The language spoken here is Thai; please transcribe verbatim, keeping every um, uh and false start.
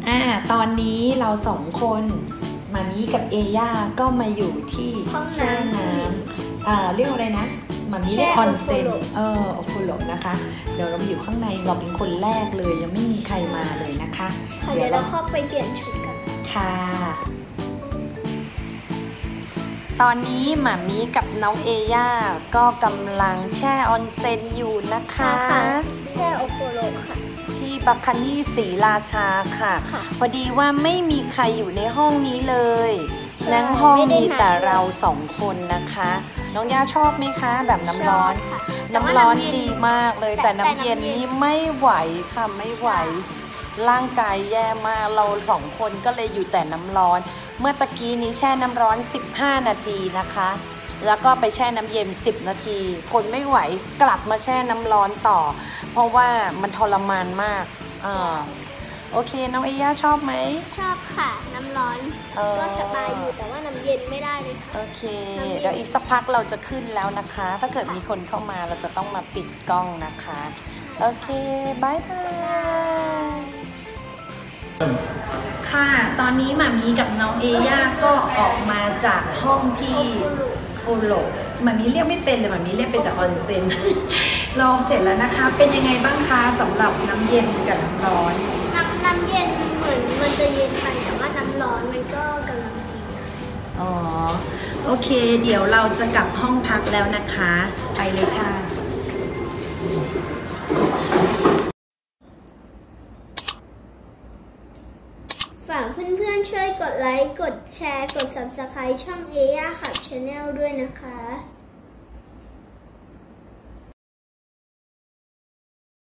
อ่าตอนนี้เราสองคนมามีกับเอย่าก็มาอยู่ที่แช่น้ำอ่าเรียกอะไรนะมามีเรียกออนเซ็นเออโอโคโรนะคะเดี๋ยวเราไปอยู่ข้างในเราเป็นคนแรกเลยยังไม่มีใครมาเลยนะคะเดี๋ยวเราเข้าไปเปลี่ยนชุดกันค่ะตอนนี้หมามีกับน้องเอย่าก็กำลังแช่ออนเซ็นอยู่นะคะแช่โอโคโรค่ะที่บัคคานี่ศรีราชาค่ะพอดีว่าไม่มีใครอยู่ในห้องนี้เลยนั่งห้องมีแต่เราสองคนนะคะน้องย่าชอบไหมคะแบบน้ำร้อนน้ำร้อนดีมากเลยแต่น้ำเย็นนี่ไม่ไหวค่ะไม่ไหวร่างกายแย่มากเราสองคนก็เลยอยู่แต่น้ำร้อนเมื่อตะกี้นี้แช่น้ำร้อนสิบห้านาทีนะคะแล้วก็ไปแช่น้ำเย็นสิบนาทีทนไม่ไหวกลับมาแช่น้ำร้อนต่อเพราะว่ามันทรมานมากอ่าโอเคน้องเอย่าชอบไหมชอบค่ะน้ำร้อนก็สบายอยู่แต่ว่าน้ำเย็นไม่ได้เลยค่ะโอเคเดี๋ยวอีกสักพักเราจะขึ้นแล้วนะคะถ้าเกิดมีคนเข้ามาเราจะต้องมาปิดกล้องนะคะโอเคบายบายค่ะตอนนี้หมามีกับน้องเอย่าก็ออกมาจากห้องที่ฟูโรหมามีเรียกไม่เป็นเลยหมามีเรียกเป็นแต่ออนเซ็นรอเสร็จแล้วนะคะเป็นยังไงบ้างคะสำหรับน้ำเย็นกับน้ำร้อนน้ำน้ำเย็นเหมือนมันจะเย็นไปแต่ว่าน้ำร้อนมันก็กำลังดีอ๋อโอเคเดี๋ยวเราจะกลับห้องพักแล้วนะคะไปเลยค่ะฝากเพื่อนๆช่วยกดไลค์กดแชร์กด ซับสไครบ์ ช่องเอย่าขับชาแนลด้วยนะคะ